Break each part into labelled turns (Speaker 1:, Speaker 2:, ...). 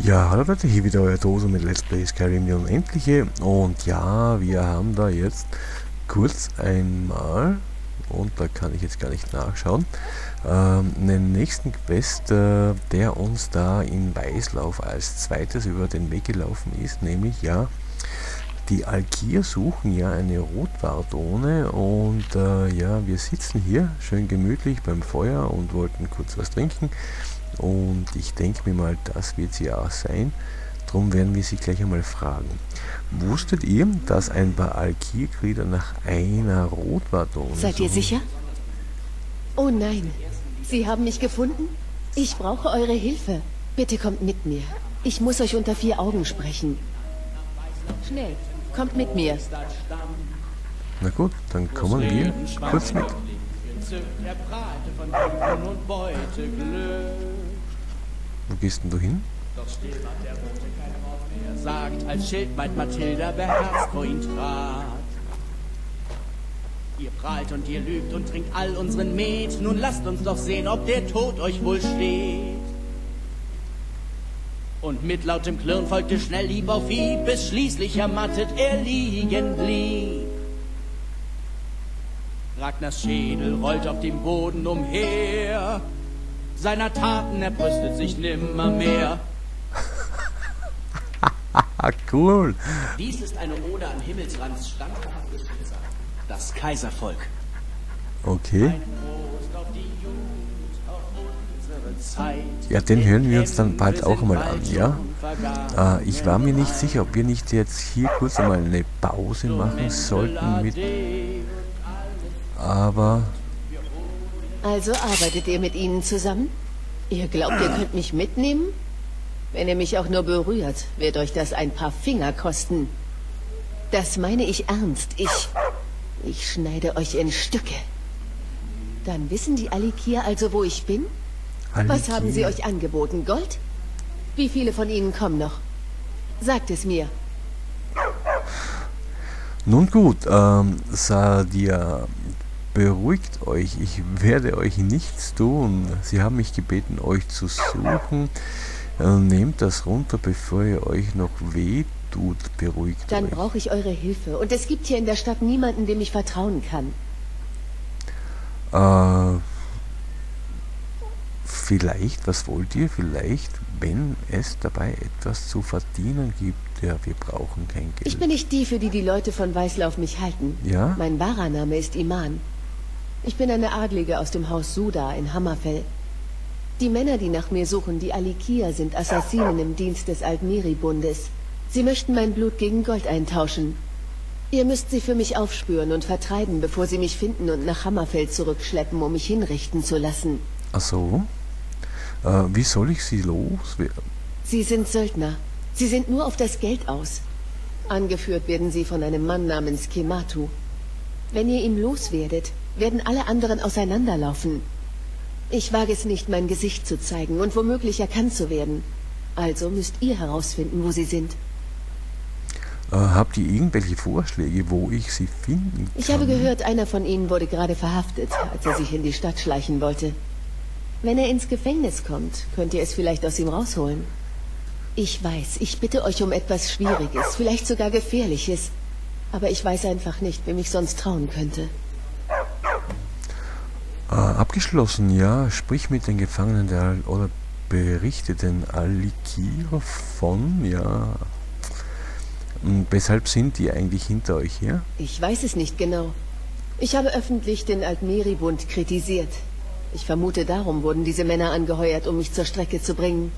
Speaker 1: Ja, hallo Leute, hier wieder euer Toso mit Let's Play Skyrim die Unendliche. Und ja, wir haben da jetzt kurz einmal, und da kann ich jetzt gar nicht nachschauen, einen nächsten Quest, der uns da in Weißlauf als zweites über den Weg gelaufen ist, nämlich ja, die Alkir suchen ja eine Rotwardone und ja, wir sitzen hier schön gemütlich beim Feuer und wollten kurz was trinken. Und ich denke mir mal, das wird sie auch sein. Darum werden wir sie gleich einmal fragen. Wusstet ihr, dass ein paar Alkir-Krieger nach einer Rotwardone
Speaker 2: Seid ihr sicher? Oh nein, Sie haben mich gefunden? Ich brauche eure Hilfe. Bitte kommt mit mir. Ich muss euch unter 4 Augen sprechen. Schnell, kommt mit mir.
Speaker 1: Na gut, dann kommen wir kurz mit. Wo gehst denn du hin?
Speaker 3: Doch still war der Rote kein Wort mehr sagt, als Schild meint Mathilda beherzt vor ihn trat. Ihr prahlt und ihr lügt und trinkt all unseren Met, nun lasst uns doch sehen, ob der Tod euch wohl steht. Und mit lautem Klirren folgte schnell Hieb auf Hieb, bis schließlich ermattet er liegen blieb. Ragnars Schädel rollt auf dem Boden umher, seiner Taten erbrüstet sich nimmermehr.
Speaker 1: Cool.
Speaker 3: Dies ist eine Ode an Himmelsrands standhaftes Schicksal, das Kaiservolk.
Speaker 1: Okay.
Speaker 3: Ein Prost auf die Jugend, auf unsere Zeit.
Speaker 1: Ja, den hören wir uns dann bald auch mal an, ja? Ich war mir nicht sicher, ob wir nicht jetzt hier kurz einmal eine Pause machen sollten mit... Aber...
Speaker 2: Also arbeitet ihr mit ihnen zusammen? Ihr glaubt, ihr könnt mich mitnehmen? Wenn ihr mich auch nur berührt, wird euch das ein paar Finger kosten. Das meine ich ernst. Ich schneide euch in Stücke. Dann wissen die Alikir also, wo ich bin? Was haben sie euch angeboten? Gold? Wie viele von ihnen kommen noch? Sagt es mir.
Speaker 1: Nun gut, Sadia, beruhigt euch, ich werde euch nichts tun. Sie haben mich gebeten, euch zu suchen. Nehmt das runter, bevor ihr euch noch weh tut. Beruhigt
Speaker 2: Dann
Speaker 1: euch.
Speaker 2: brauche ich eure Hilfe. Und es gibt hier in der Stadt niemanden, dem ich vertrauen kann.
Speaker 1: Vielleicht, was wollt ihr? Vielleicht, wenn es dabei etwas zu verdienen gibt. Ja, wir brauchen kein Geld.
Speaker 2: Ich bin nicht die, für die die Leute von Weißlauf mich halten.
Speaker 1: Ja?
Speaker 2: Mein wahrer Name ist Iman. Ich bin eine Adlige aus dem Haus Suda in Hammerfell. Die Männer, die nach mir suchen, die Alikir, sind Assassinen im Dienst des Altmeri-Bundes. Sie möchten mein Blut gegen Gold eintauschen. Ihr müsst sie für mich aufspüren und vertreiben, bevor sie mich finden und nach Hammerfell zurückschleppen, um mich hinrichten zu lassen.
Speaker 1: Ach so? Wie soll ich sie loswerden?
Speaker 2: Sie sind Söldner. Sie sind nur auf das Geld aus. Angeführt werden sie von einem Mann namens Kematu. Wenn ihr ihn loswerdet, werden alle anderen auseinanderlaufen. Ich wage es nicht, mein Gesicht zu zeigen und womöglich erkannt zu werden. Also müsst ihr herausfinden, wo sie sind.
Speaker 1: Habt ihr irgendwelche Vorschläge, wo ich sie finden kann?
Speaker 2: Ich habe gehört, einer von ihnen wurde gerade verhaftet, als er sich in die Stadt schleichen wollte. Wenn er ins Gefängnis kommt, könnt ihr es vielleicht aus ihm rausholen. Ich weiß, ich bitte euch um etwas Schwieriges, vielleicht sogar Gefährliches. Aber ich weiß einfach nicht, wem ich sonst trauen könnte.
Speaker 1: Abgeschlossen, ja. Sprich mit den Gefangenen oder berichte den Alikir von, ja. Und weshalb sind die eigentlich hinter euch her?
Speaker 2: Ich weiß es nicht genau. Ich habe öffentlich den Altmeri-Bund kritisiert. Ich vermute, darum wurden diese Männer angeheuert, um mich zur Strecke zu bringen.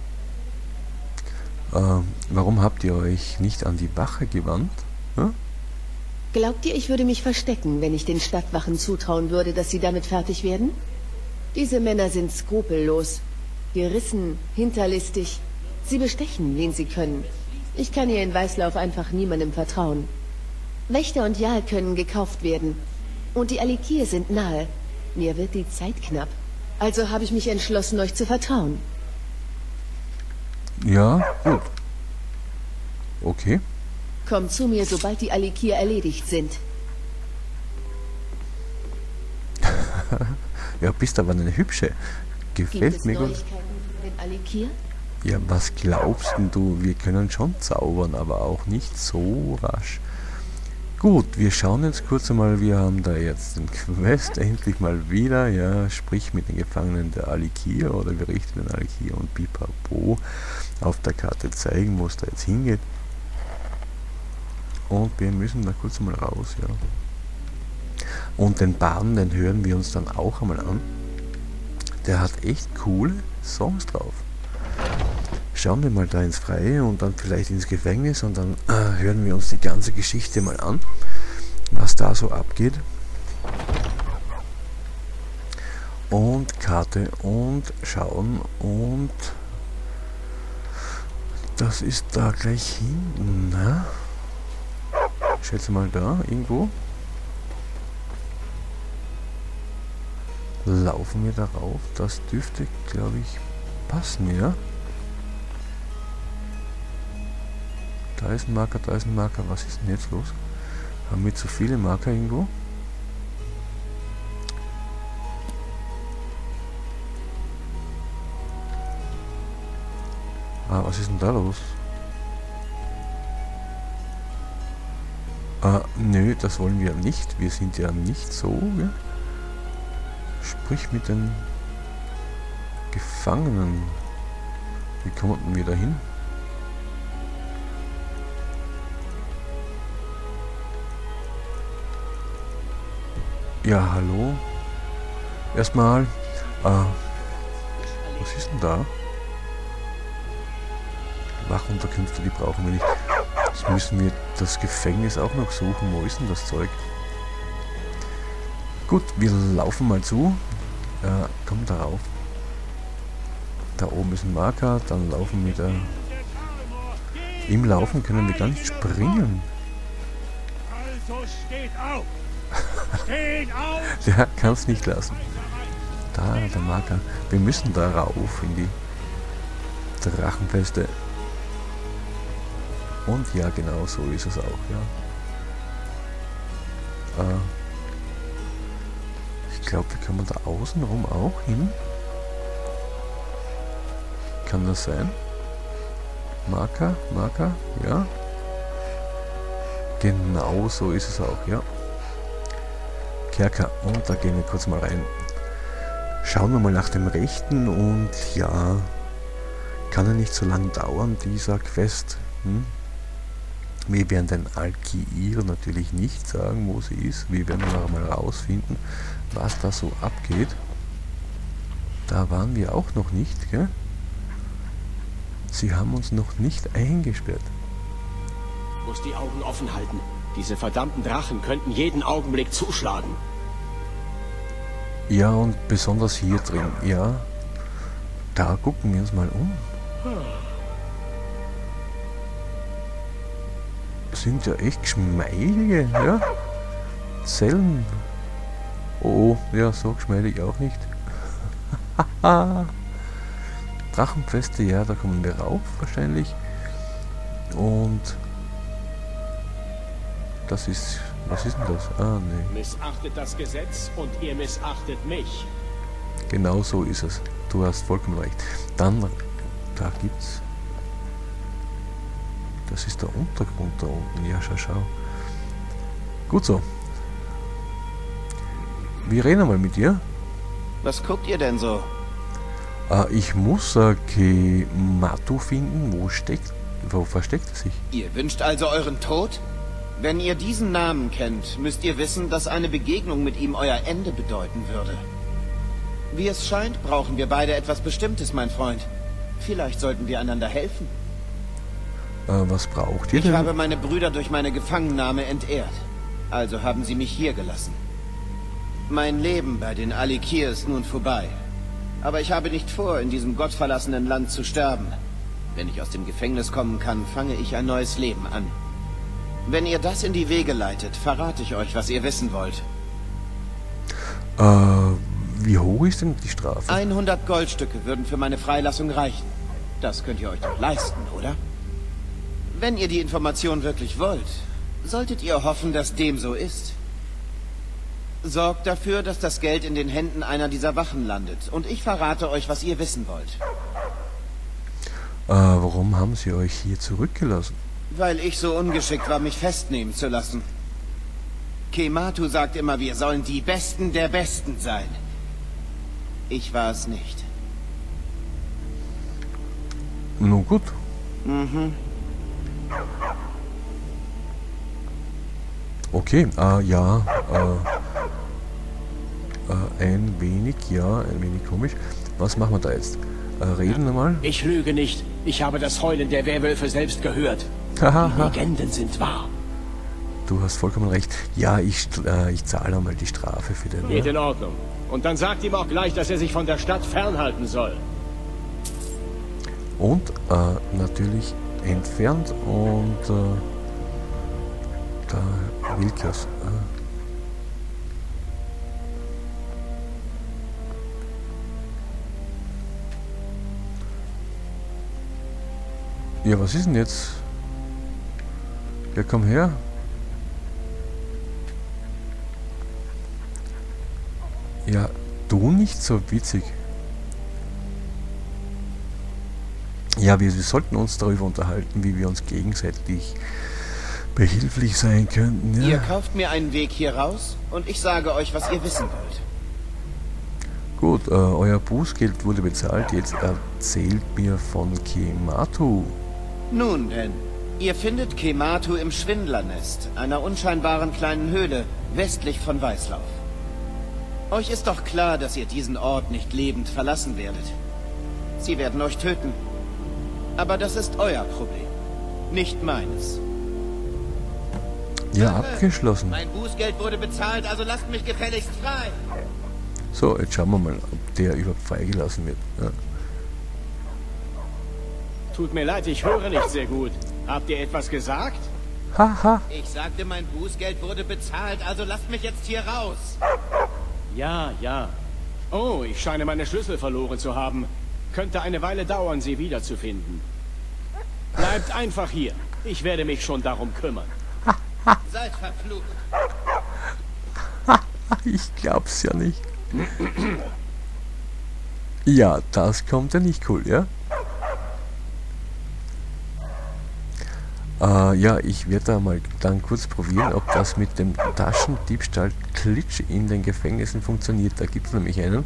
Speaker 1: Warum habt ihr euch nicht an die Wache gewandt? Hm?
Speaker 2: Glaubt ihr, ich würde mich verstecken, wenn ich den Stadtwachen zutrauen würde, dass sie damit fertig werden? Diese Männer sind skrupellos, gerissen, hinterlistig. Sie bestechen, wen sie können. Ich kann hier in Weißlauf einfach niemandem vertrauen. Wächter und Jarl können gekauft werden. Und die Alikir sind nahe. Mir wird die Zeit knapp. Also habe ich mich entschlossen, euch zu vertrauen.
Speaker 1: Ja, gut. Okay.
Speaker 2: Kommt zu mir, sobald die Alikir erledigt sind.
Speaker 1: Ja, bist aber eine hübsche.
Speaker 2: Gibt
Speaker 1: Gefällt
Speaker 2: es
Speaker 1: mir gut.
Speaker 2: Neuigkeiten von den Alikir?
Speaker 1: Ja, was glaubst denn du? Wir können schon zaubern, aber auch nicht so rasch. Gut, wir schauen jetzt kurz einmal, wir haben da jetzt den Quest endlich mal wieder, ja, sprich mit den Gefangenen der Alikir oder Gerichte der Alikir und Pipapo auf der Karte zeigen, wo es da jetzt hingeht. Und wir müssen da kurz mal raus, ja. Und den Baden, den hören wir uns dann auch einmal an. Der hat echt coole Songs drauf. Schauen wir mal da ins Freie und dann vielleicht ins Gefängnis und dann hören wir uns die ganze Geschichte mal an, was da so abgeht. Und Karte und schauen und das ist da gleich hinten, ne? Ich schätze mal da irgendwo. Laufen wir darauf, das dürfte, glaube ich, passen, ja? Da ist ein Marker, da ist ein Marker. Was ist denn jetzt los? Haben wir zu viele Marker irgendwo? Ah, was ist denn da los? Nö, das wollen wir nicht. Wir sind ja nicht so, ja? Sprich mit den Gefangenen. Wie kommen wir da hin? Ja, hallo. Erstmal, was ist denn da? Wachunterkünfte, die brauchen wir nicht. Jetzt müssen wir das Gefängnis auch noch suchen. Wo ist denn das Zeug? Gut, wir laufen mal zu. Komm darauf. Da oben ist ein Marker, dann laufen wir da. Im Laufen können wir gar nicht springen.
Speaker 3: Also steht auf! Steht auf!
Speaker 1: Der kann es nicht lassen. Da, der Marker. Wir müssen da rauf in die Drachenfeste. Und ja, genau so ist es auch, ja. Ich glaube, wir können da außenrum auch hin. Kann das sein? Marker, Marker, ja. Genau so ist es auch, ja. Kerker, und da gehen wir kurz mal rein. Schauen wir mal nach dem Rechten und ja, kann ja nicht so lange dauern, dieser Quest. Wir werden den Alikir natürlich nicht sagen, wo sie ist. Wir werden noch mal rausfinden, was da so abgeht. Da waren wir auch noch nicht, gell? Sie haben uns noch nicht eingesperrt.
Speaker 4: Muss die Augen offen halten. Diese verdammten Drachen könnten jeden Augenblick zuschlagen.
Speaker 1: Ja, und besonders hier drin, ja. Da gucken wir uns mal um. Sind ja echt geschmeidige, ja. Zellen. Oh, ja, so geschmeidig auch nicht. Drachenfeste, ja, da kommen wir rauf wahrscheinlich. Und das ist, was ist denn das? Ah, nee.
Speaker 4: Missachtet das Gesetz und ihr missachtet mich.
Speaker 1: Genau so ist es. Du hast vollkommen recht. Dann, da gibt's. Das ist der Untergrund da unten. Ja, schau. Gut so. Wir reden mal mit dir.
Speaker 5: Was guckt ihr denn so?
Speaker 1: Ich muss Matu finden. Wo versteckt er sich?
Speaker 5: Ihr wünscht also euren Tod? Wenn ihr diesen Namen kennt, müsst ihr wissen, dass eine Begegnung mit ihm euer Ende bedeuten würde. Wie es scheint, brauchen wir beide etwas Bestimmtes, mein Freund. Vielleicht sollten wir einander helfen.
Speaker 1: Was braucht ihr denn?
Speaker 5: Ich habe meine Brüder durch meine Gefangennahme entehrt. Also haben sie mich hier gelassen. Mein Leben bei den Alikir ist nun vorbei. Aber ich habe nicht vor, in diesem gottverlassenen Land zu sterben. Wenn ich aus dem Gefängnis kommen kann, fange ich ein neues Leben an. Wenn ihr das in die Wege leitet, verrate ich euch, was ihr wissen wollt.
Speaker 1: Wie hoch ist denn die Strafe?
Speaker 5: 100 Goldstücke würden für meine Freilassung reichen. Das könnt ihr euch doch leisten, oder? Wenn ihr die Information wirklich wollt, solltet ihr hoffen, dass dem so ist. Sorgt dafür, dass das Geld in den Händen einer dieser Wachen landet. Und ich verrate euch, was ihr wissen wollt.
Speaker 1: Warum haben sie euch hier zurückgelassen?
Speaker 5: Weil ich so ungeschickt war, mich festnehmen zu lassen. Kematu sagt immer, wir sollen die Besten der Besten sein. Ich war es nicht.
Speaker 1: Nun gut. Okay, ja, ein wenig komisch. Was machen wir da jetzt? Reden wir mal?
Speaker 4: Ich lüge nicht. Ich habe das Heulen der Werwölfe selbst gehört. Die Legenden sind wahr.
Speaker 1: Du hast vollkommen recht. Ja, ich zahle einmal die Strafe für den...
Speaker 4: Geht in Ordnung. Und dann sagt ihm auch gleich, dass er sich von der Stadt fernhalten soll.
Speaker 1: Und natürlich entfernt und da Wilkers. Ja, was ist denn jetzt? Ja, komm her. Ja, du nicht so witzig. Ja, wir sollten uns darüber unterhalten, wie wir uns gegenseitig behilflich sein könnten. Ja.
Speaker 5: Ihr kauft mir einen Weg hier raus und ich sage euch, was ihr wissen wollt.
Speaker 1: Gut, euer Bußgeld wurde bezahlt. Jetzt erzählt mir von Kematu.
Speaker 5: Nun denn, ihr findet Kematu im Schwindlernest, einer unscheinbaren kleinen Höhle, westlich von Weißlauf. Euch ist doch klar, dass ihr diesen Ort nicht lebend verlassen werdet. Sie werden euch töten. Aber das ist euer Problem, nicht meines.
Speaker 1: Ja, abgeschlossen.
Speaker 5: Mein Bußgeld wurde bezahlt, also lasst mich gefälligst frei.
Speaker 1: So, jetzt schauen wir mal, ob der überhaupt freigelassen wird. Ja.
Speaker 4: Tut mir leid, ich höre nicht sehr gut. Habt ihr etwas gesagt?
Speaker 1: Haha.
Speaker 5: Ich sagte, mein Bußgeld wurde bezahlt, also lasst mich jetzt hier raus.
Speaker 4: Ja, ja. Oh, ich scheine meine Schlüssel verloren zu haben. Könnte eine Weile dauern, sie wiederzufinden. Bleibt einfach hier. Ich werde mich schon darum kümmern.
Speaker 5: Seid verflucht.
Speaker 1: Ich glaub's ja nicht. Ja, das kommt ja nicht cool, ja? Ja, ich werde da mal dann kurz probieren, ob das mit dem Taschendiebstahl-Glitch in den Gefängnissen funktioniert. Da gibt es nämlich einen.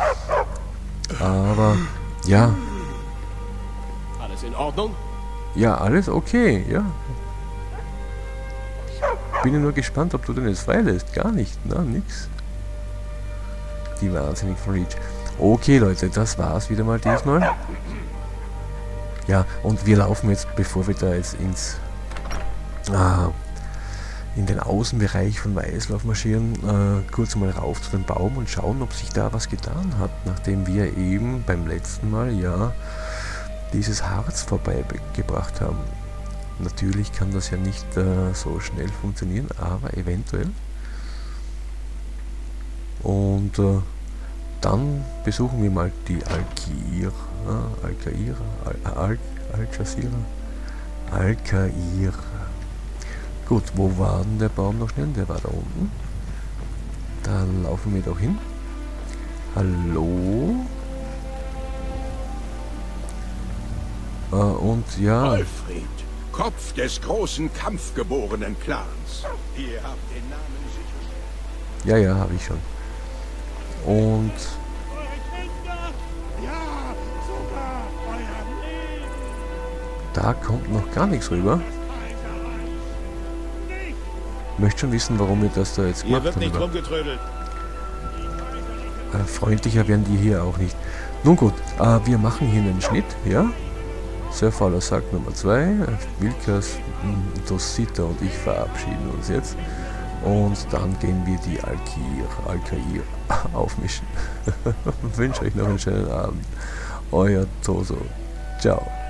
Speaker 1: Aber, ja.
Speaker 4: Alles in Ordnung?
Speaker 1: Ja, alles okay, ja. Ich bin ja nur gespannt, ob du den jetzt freilässt. Gar nicht, na, nix. Die Wahnsinnig von Reach. Okay, Leute, das war's wieder mal diesmal. Ja, und wir laufen jetzt, bevor wir da jetzt in den Außenbereich von Weißlauf marschieren, kurz mal rauf zu dem Baum und schauen, ob sich da was getan hat, nachdem wir eben beim letzten Mal ja dieses Harz vorbeigebracht haben. Natürlich kann das ja nicht so schnell funktionieren, aber eventuell. Und dann besuchen wir mal die Al-Khair. Gut, wo war denn der Baum noch schnell? Der war da unten. Dann laufen wir doch hin. Hallo? Und ja...
Speaker 6: Alfred, Kopf des großen kampfgeborenen Clans. Ihr habt den Namen sicher.
Speaker 1: Ja, habe ich schon. Und... Da kommt noch gar nichts rüber. Ich möchte schon wissen, warum wir das da jetzt gemacht haben. Freundlicher werden die hier auch nicht. Nun gut, wir machen hier einen Schnitt, ja. Surfauler sagt Nummer 2, Wilkers, Dosita und ich verabschieden uns jetzt. Und dann gehen wir die Al-Khair aufmischen. Ich wünsche euch noch einen schönen Abend. Euer Toso. Ciao.